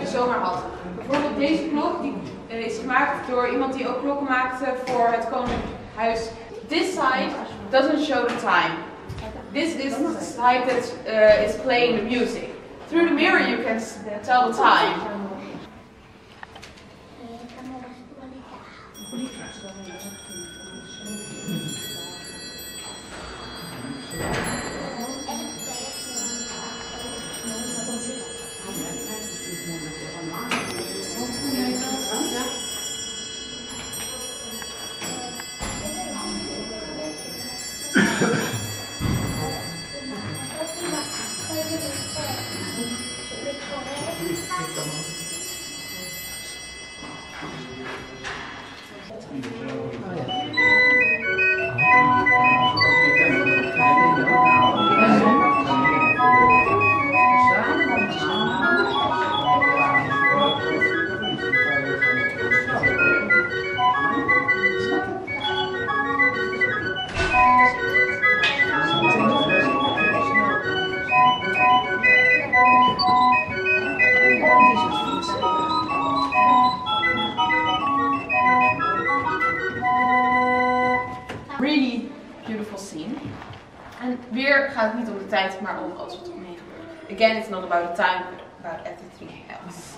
zomaar had. Bijvoorbeeld deze klok die, is gemaakt door iemand die ook klokken maakte voor het Koninklijk Huis. This side doesn't show the time. This is the side that is playing the music. Through the mirror you can tell the time. Really beautiful scene. En weer gaat het niet om de tijd, maar om alles wat er omheen gebeurt. Again, it's not about the time, but about everything else.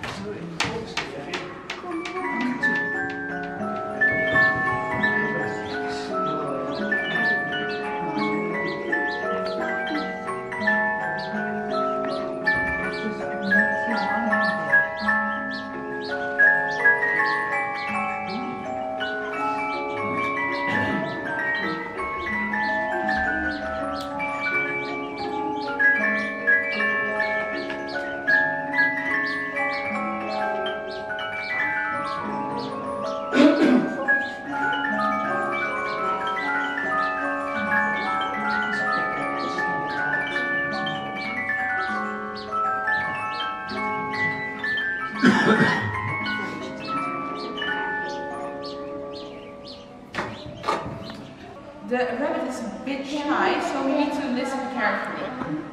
The rabbit is a bit shy, so we need to listen carefully.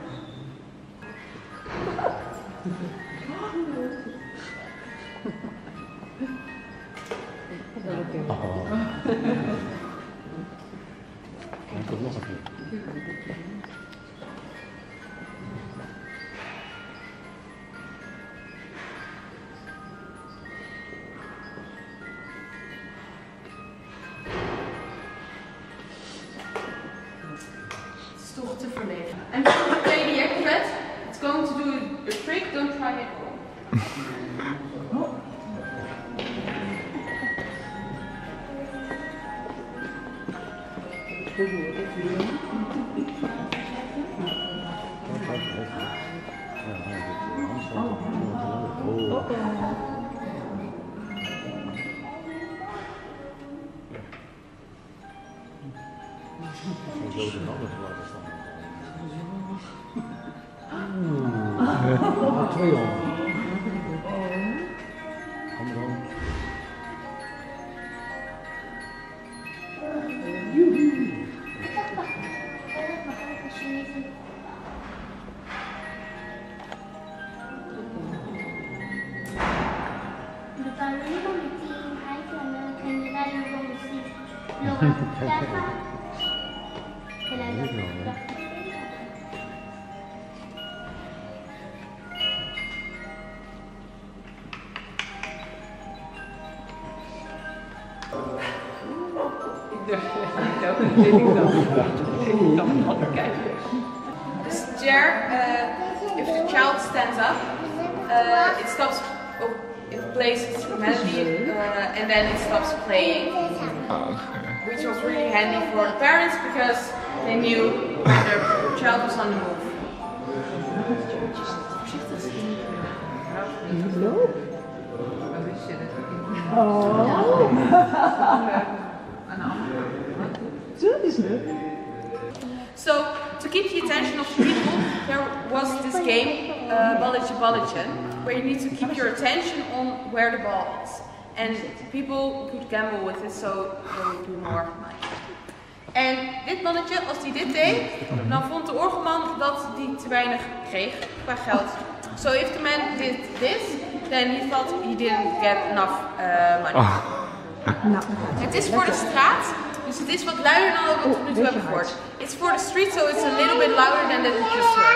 Toch te verlegen. And before you play the acrobat, it's going to do a trick, don't try it at all. Twee al. This chair, if the child stands up, it stops, it plays its melody and then it stops playing, which was really handy for the parents because they knew their child was on the move. So, to keep the attention of the people, there was this game, Balletje Balletje, where you need to keep your attention on where the ball is. And people could gamble with it, so they would do more money. En dit mannetje, als hij dit deed, dan vond de orgelman dat hij te weinig kreeg qua geld. So if the man did this, then he thought he didn't get enough money. Het is voor de straat, dus het is wat luider dan wat we tot nu toe hebben gehoord. It's for the street, so it's a little bit louder than that we just heard.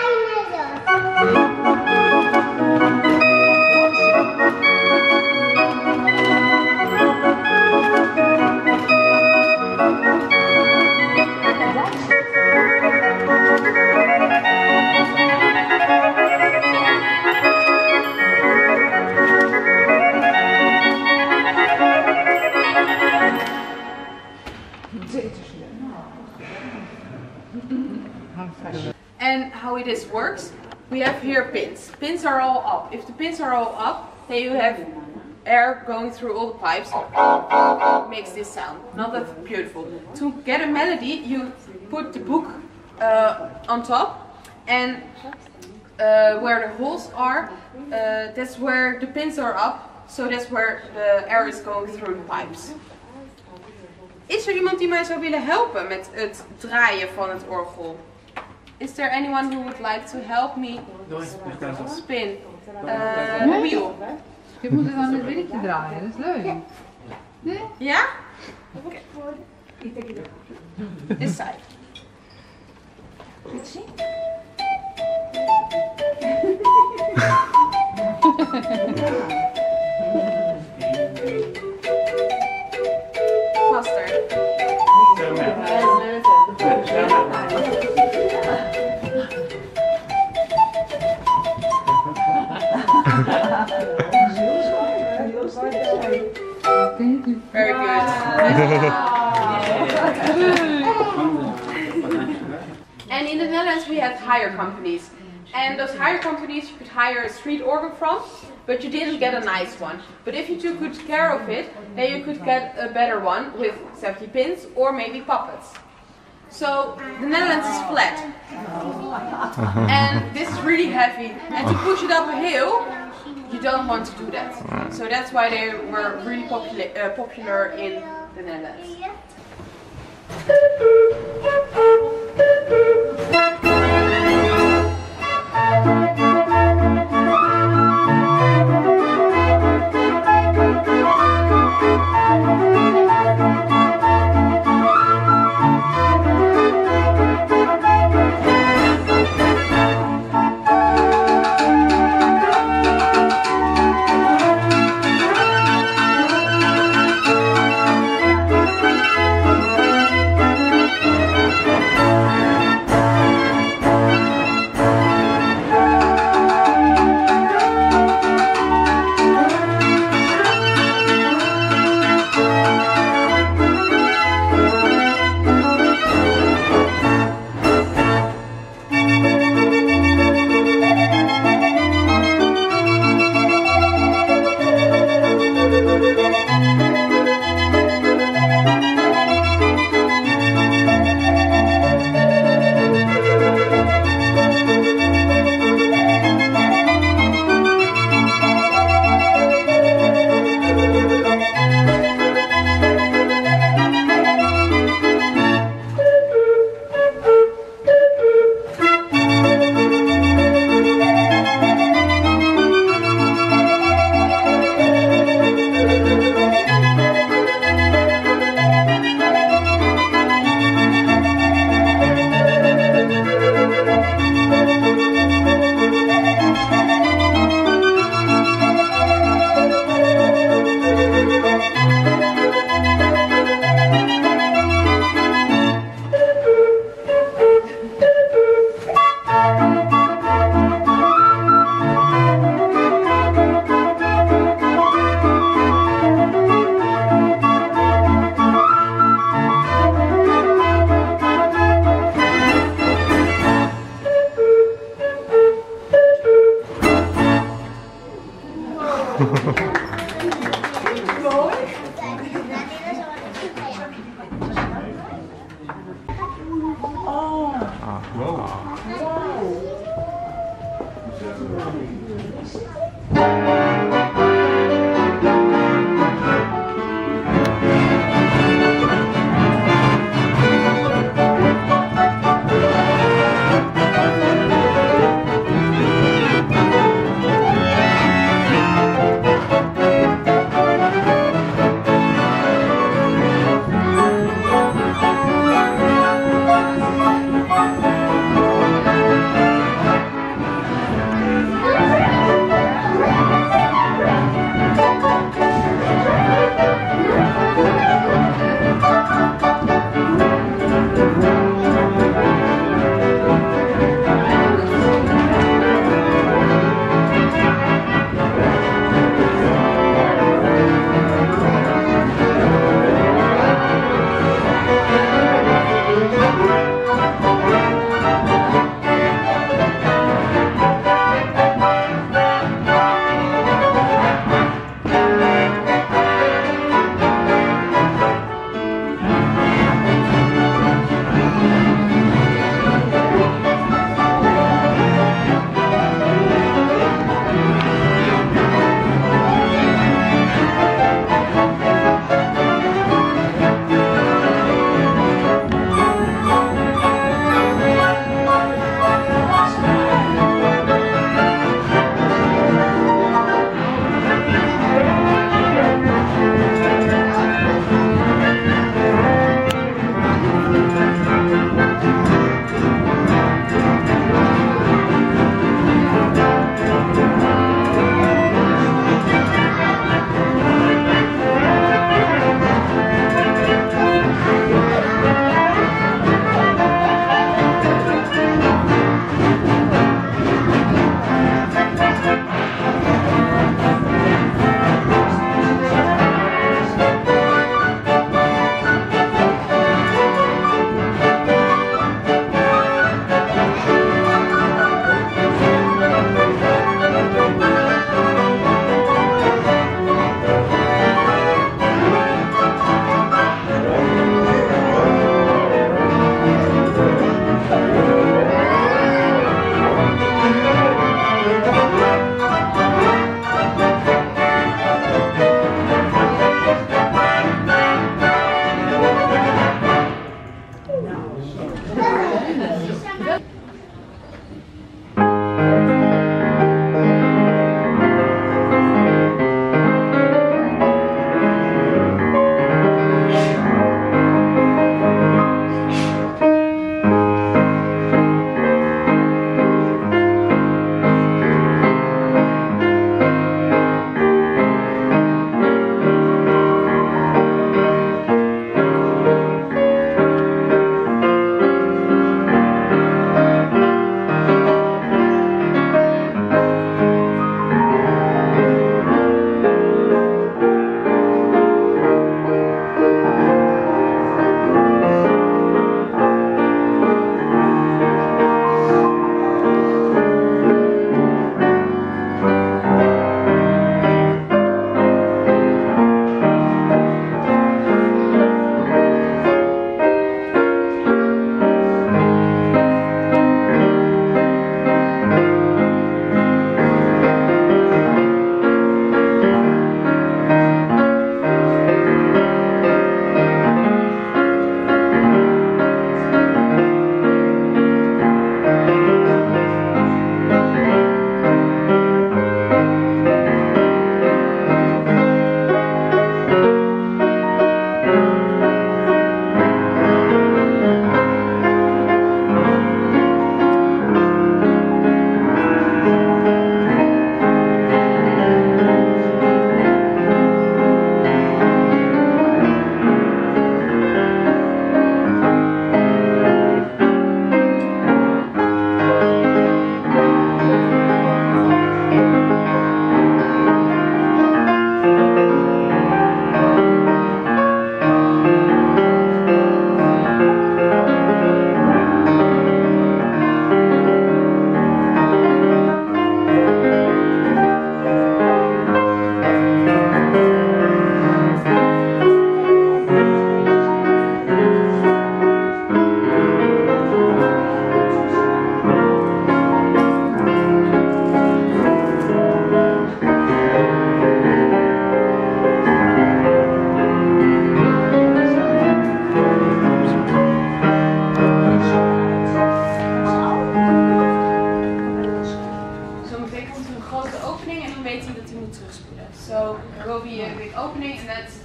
And how this works, we have here pins. Pins are all up. If the pins are all up, then you have air going through all the pipes. Makes this sound. Not that beautiful. To get a melody, you put the book on top, and where the holes are, that's where the pins are up. So that's where the air is going through the pipes. Is er iemand die mij zou willen helpen met het draaien van het orgel? Is there anyone who would like to help me spin the wheel? Je moet het aan het winnetje draaien, dat is leuk. Nee? Ja? Oké. This side. Faster. Very good. And in the Netherlands we had hire companies. And those hire companies you could hire a street organ from, but you didn't get a nice one. But if you took good care of it, then you could get a better one with 70 pins or maybe puppets. So the Netherlands is flat. And this is really heavy. And to push it up a hill, you don't want to do that. So that's why they were really popular in the Netherlands.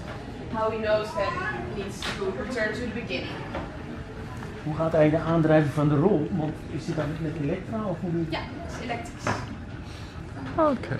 how he knows that he needs to return to the beginning. Hoe gaat eigenlijk de aandrijving van de rol? Want is dit dan met elektra of hoe doe je? Ja, het is elektrisch. Oké.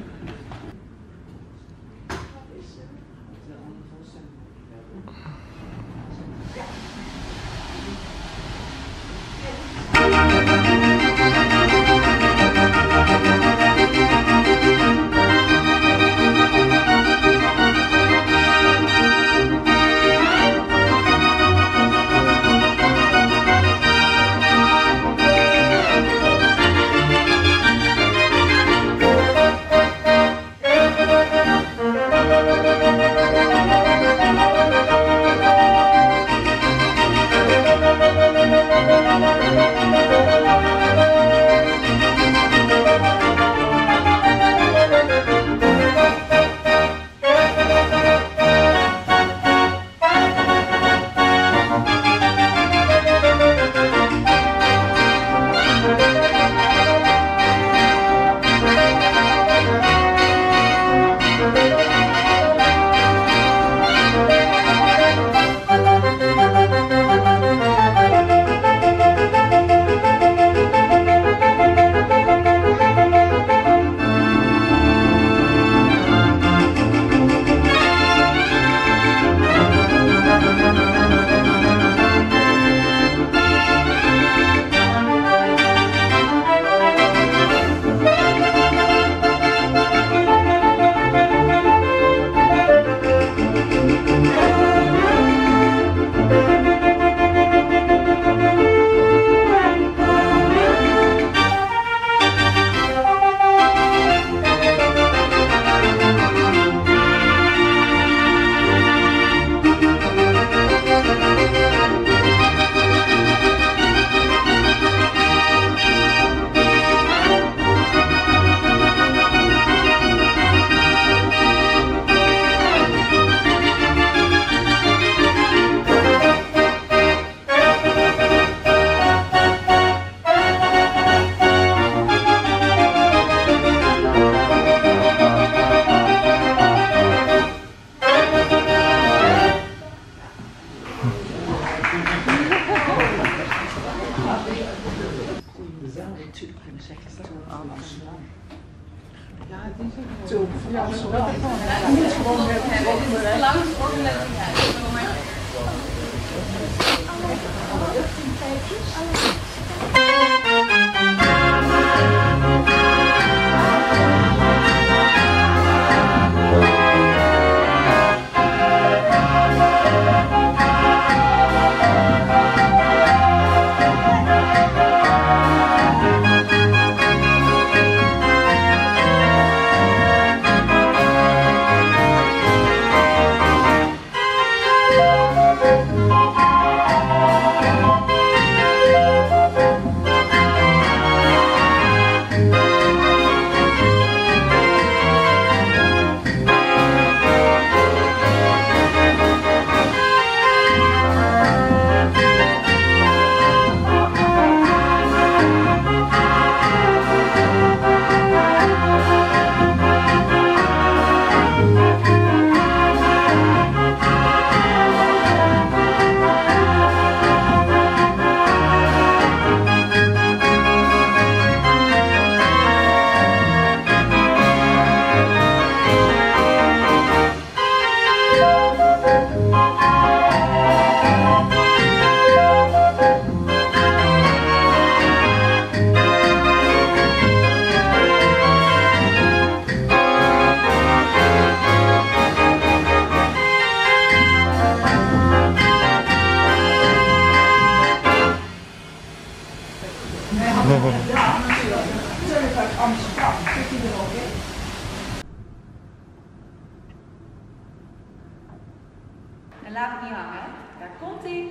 En laat het niet hangen. Daar komt ie.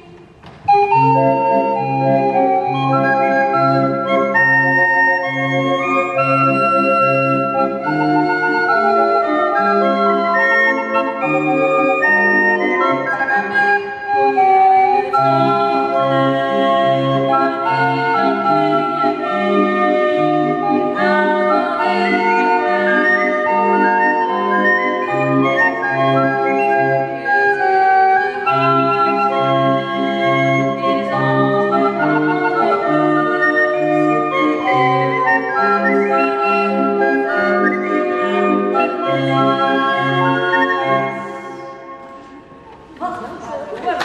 Wat leuk.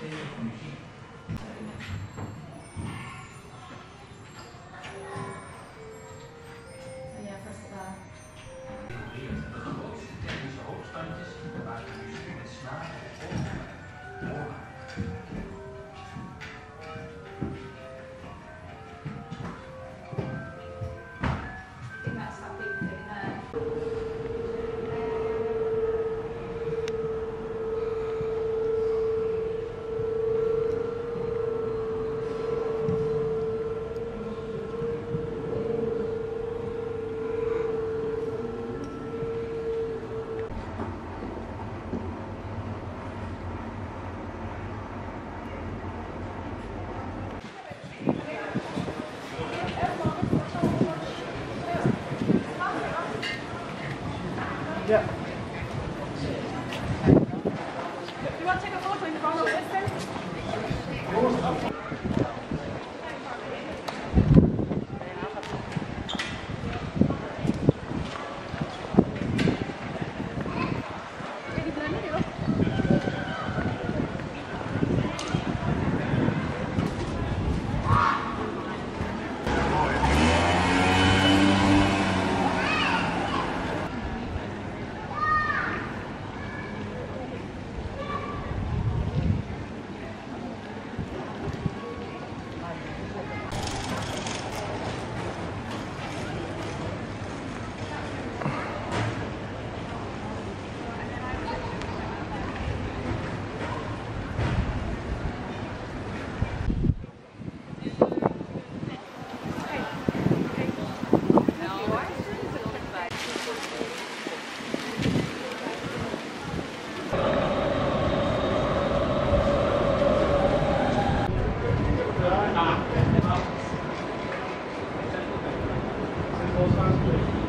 Ja. You want to take a photo in front of this? Volgens mij.